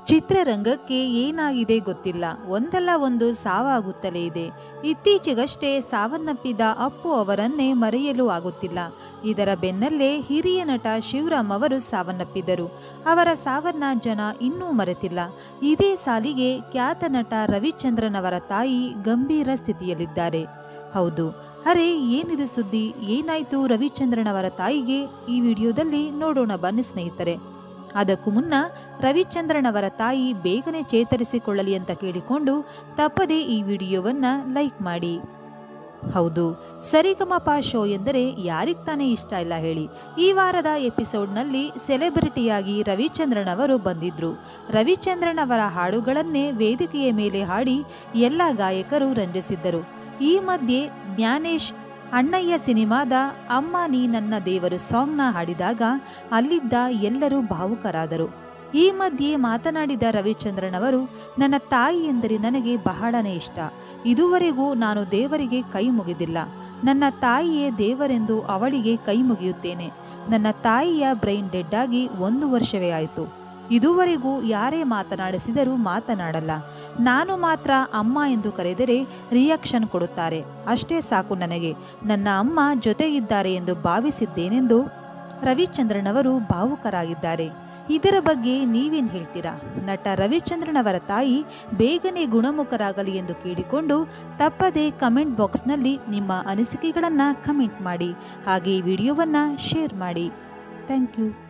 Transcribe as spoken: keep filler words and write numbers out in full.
ಚಿತ್ರರಂಗಕ್ಕೆ ಏನಾಗಿದೆ ಗೊತ್ತಿಲ್ಲ, ಒಂದಲ್ಲ ಒಂದು ಸಾವಾಗುತ್ತಲೇ ಇದೆ. ಇತ್ತೀಚೆಗಷ್ಟೇ ಸಾವನ್ನಪ್ಪಿದ ಅಪ್ಪು ಅವರನ್ನೇ ಮರೆಯಲು ಆಗುತ್ತಿಲ್ಲ. ಇದರ ಬೆನ್ನಲ್ಲೇ ಹಿರಿಯ ನಟ ಶಿವರಾಮ್ ಅವರು ಸಾವನ್ನಪ್ಪಿದ್ದರು. ಅವರ ಸಾವನ್ನ ಜನ ಇನ್ನೂ ಮರೆತಿಲ್ಲ. ಇದೇ ಸಾಲಿಗೆ ಖ್ಯಾತ ನಟ ರವಿಚಂದ್ರನ್ ಅವರ ತಾಯಿ ಗಂಭೀರ ಸ್ಥಿತಿಯಲ್ಲಿದ್ದಾರೆ. ಹೌದು, ಅರೆ ಏನಿದು ಸುದ್ದಿ, ಏನಾಯ್ತು ರವಿಚಂದ್ರನ್ ಅವರ ತಾಯಿಗೆ? ಈ ವಿಡಿಯೋದಲ್ಲಿ ನೋಡೋಣ ಬನ್ನಿ ಸ್ನೇಹಿತರೆ. ಅದಕ್ಕೂ ಮುನ್ನ ರವಿಚಂದ್ರನ್ ಅವರ ತಾಯಿ ಬೇಗನೆ ಚೇತರಿಸಿಕೊಳ್ಳಲಿ ಅಂತ ಕೇಳಿಕೊಂಡು ತಪ್ಪದೇ ಈ ವಿಡಿಯೋವನ್ನ ಲೈಕ್ ಮಾಡಿ. ಹೌದು, ಸರಿಗಮಪ ಶೋ ಎಂದರೆ ಯಾರಿಗ್ ತಾನೇ ಇಷ್ಟ ಇಲ್ಲ ಹೇಳಿ. ಈ ವಾರದ ಎಪಿಸೋಡ್ನಲ್ಲಿ ಸೆಲೆಬ್ರಿಟಿಯಾಗಿ ರವಿಚಂದ್ರನ್ ಅವರು ಬಂದಿದ್ರು. ರವಿಚಂದ್ರನ್ ಅವರ ಹಾಡುಗಳನ್ನೇ ವೇದಿಕೆಯ ಮೇಲೆ ಹಾಡಿ ಎಲ್ಲ ಗಾಯಕರು ರಂಜಿಸಿದ್ದರು. ಈ ಮಧ್ಯೆ ಜ್ಞಾನೇಶ್ ಅಣ್ಣಯ್ಯ ಸಿನಿಮಾದ ಅಮ್ಮ ನೀ ನನ್ನ ದೇವರು ಸಾಂಗ್ನ ಹಾಡಿದಾಗ ಅಲ್ಲಿದ್ದ ಎಲ್ಲರೂ ಭಾವುಕರಾದರು. ಈ ಮಧ್ಯೆ ಮಾತನಾಡಿದ ರವಿಚಂದ್ರನ್ ಅವರು, ನನ್ನ ತಾಯಿ ಎಂದರೆ ನನಗೆ ಬಹಳನೇ ಇಷ್ಟ. ಇದುವರೆಗೂ ನಾನು ದೇವರಿಗೆ ಕೈ ಮುಗಿದಿಲ್ಲ. ನನ್ನ ತಾಯಿಯೇ ದೇವರೆಂದು ಅವಳಿಗೆ ಕೈ ಮುಗಿಯುತ್ತೇನೆ. ನನ್ನ ತಾಯಿಯ ಬ್ರೈನ್ ಡೆಡ್ ಆಗಿ ಒಂದು ವರ್ಷವೇ ಆಯಿತು. ಇದುವರೆಗೂ ಯಾರೇ ಮಾತನಾಡಿಸಿದರೂ ಮಾತನಾಡಲ್ಲ. ನಾನು ಮಾತ್ರ ಅಮ್ಮ ಎಂದು ಕರೆದರೆ ರಿಯಾಕ್ಷನ್ ಕೊಡುತ್ತಾರೆ. ಅಷ್ಟೇ ಸಾಕು ನನಗೆ. ನನ್ನ ಅಮ್ಮ ಜೊತೆ ಇದ್ದಾರೆ ಎಂದು ಭಾವಿಸಿದ್ದೇನೆಂದು ರವಿಚಂದ್ರನ್ ಅವರು ಭಾವುಕರಾಗಿದ್ದಾರೆ. ಇದರ ಬಗ್ಗೆ ನೀವೇನು ಹೇಳ್ತೀರಾ? ನಟ ರವಿಚಂದ್ರನ್ ಅವರ ತಾಯಿ ಬೇಗನೆ ಗುಣಮುಖರಾಗಲಿ ಎಂದು ಕೇಳಿಕೊಂಡು ತಪ್ಪದೇ ಕಮೆಂಟ್ ಬಾಕ್ಸ್ನಲ್ಲಿ ನಿಮ್ಮ ಅನಿಸಿಕೆಗಳನ್ನು ಕಮೆಂಟ್ ಮಾಡಿ. ಹಾಗೆ ಈ ವಿಡಿಯೋವನ್ನು ಶೇರ್ ಮಾಡಿ. Thank you.